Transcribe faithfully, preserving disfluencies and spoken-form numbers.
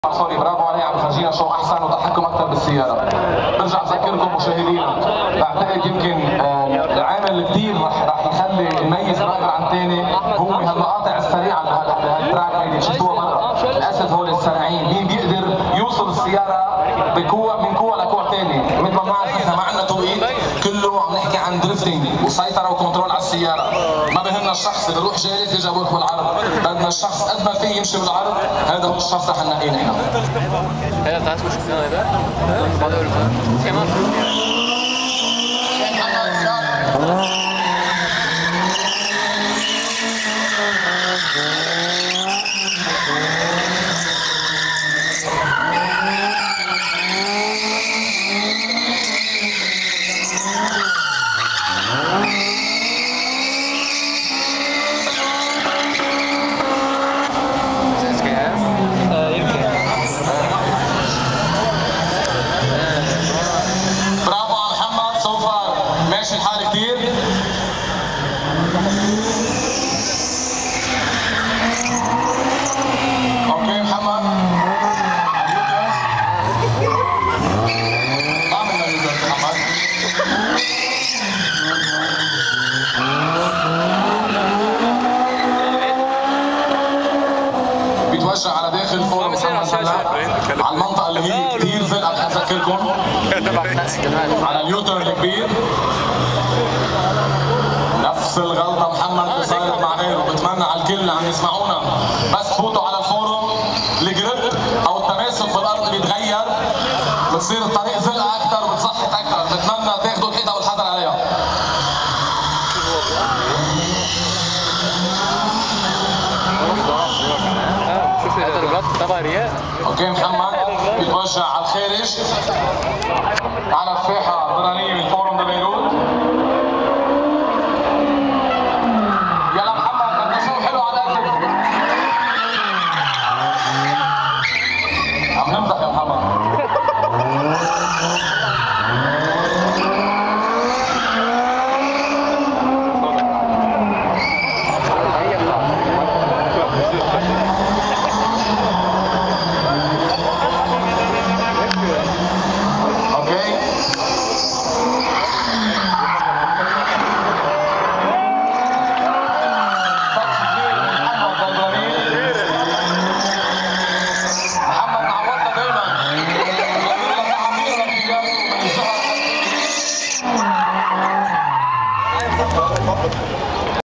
سوري برافو عليه، عم يفرجينا شو احسن وضحككم اكثر بالسياره. برجع بذكركم مشاهدينا، بعتقد يمكن العامل اللي كثير رح رح يخلي يميز رايدر عن ثاني هو هالمقاطع السريعه بهالتراك هيدي شفتوها برا، الاسد هول السريعين، مين بيقدر يوصل السياره بكوع من كوع لكوع ثاني، مثل ما بنعرف احنا ما عندنا توقيت، كله عم نحكي عن درفتنج وسيطره وكنترول على السياره، ما بهمنا الشخص اللي بيروح جالس يرجع بيروح بالعرض، بدنا الشخص قد ما فيه يمشي بالعرض، هذا هو الشخص رح نلاقيه نحن. هذا تعال شو شفنا هذا؟ بعد اقول لك كمان ماشي الحال كتير. اوكي محمد اعمل يوزر محمد. بيتوجه على داخل فورم محمد هلا على المنطقه اللي هي كثير زرقاء، بدي اذكركم على اليوتر الكبير. نفس الغلطة محمد اللي صارت مع غيره، بتمنى على الكل اللي عم يسمعونا بس فوتوا على الفورم، الجريب او التماسك في الارض بيتغير، بتصير الطريق زلقة اكثر وبتصحت اكثر، بتمنى تاخذوا الحيطة والحذر عليها. شوف الرباط تبع رياض. اوكي محمد بيتوجه على الخارج على الساحة البرانية من فورم بيروت.